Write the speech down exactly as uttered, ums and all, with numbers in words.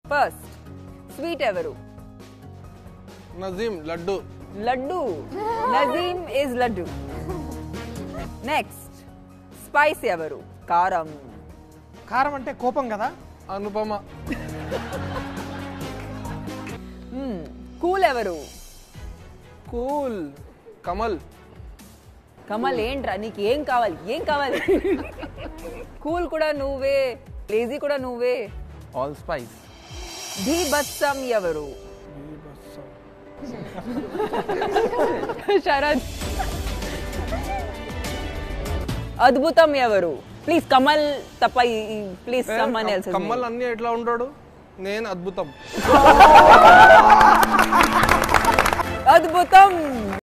First sweet ఎవరు? Nazeem laddu. Laddu. Nazeem is laddu. Next spice ఎవరు? కారం. కారం అంటే కోపం కదా. అనుపమ. కూల్ ఎవరు? కూల్ కమల్. కమల్ ఏంట్రా నీకు ఏం కావాలి? ఏం కావాలి? కూల్ కూడా నువ్వే, లేజీ కూడా నువ్వే. All spice. బీభత్సం ఎవరు? శరత్. అద్భుతం ఎవరు? ప్లీజ్ కమల్ తప్ప ప్లీజ్ సమ్మన్ ఎల్స్. కమల్ అన్ని ఎట్లా ఉంటాడు? నేను అద్భుతం. అద్భుతం.